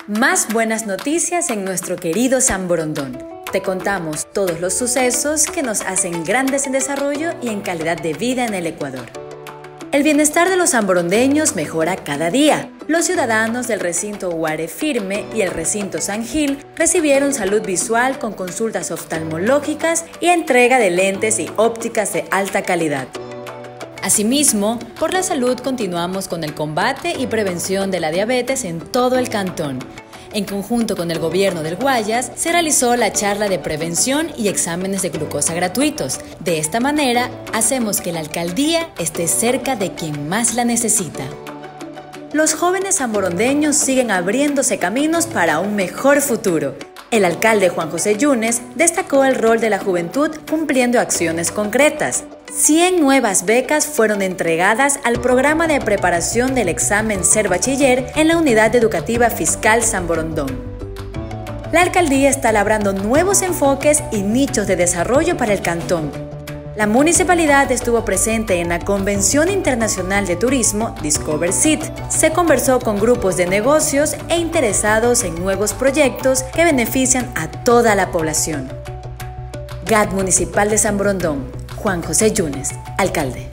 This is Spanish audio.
Más buenas noticias en nuestro querido San Borondón. Te contamos todos los sucesos que nos hacen grandes en desarrollo y en calidad de vida en el Ecuador. El bienestar de los sanborondeños mejora cada día. Los ciudadanos del recinto Guare Firme y el recinto San Gil recibieron salud visual con consultas oftalmológicas y entrega de lentes y ópticas de alta calidad. Asimismo, por la salud continuamos con el combate y prevención de la diabetes en todo el cantón. En conjunto con el gobierno del Guayas, se realizó la charla de prevención y exámenes de glucosa gratuitos. De esta manera, hacemos que la alcaldía esté cerca de quien más la necesita. Los jóvenes sanborondeños siguen abriéndose caminos para un mejor futuro. El alcalde Juan José Yunes destacó el rol de la juventud cumpliendo acciones concretas. 100 nuevas becas fueron entregadas al programa de preparación del examen Ser Bachiller en la Unidad Educativa Fiscal San Borondón. La alcaldía está labrando nuevos enfoques y nichos de desarrollo para el cantón. La municipalidad estuvo presente en la Convención Internacional de Turismo Discover Seat. Se conversó con grupos de negocios e interesados en nuevos proyectos que benefician a toda la población. GAT Municipal de San Borondón, Juan José Yunes, alcalde.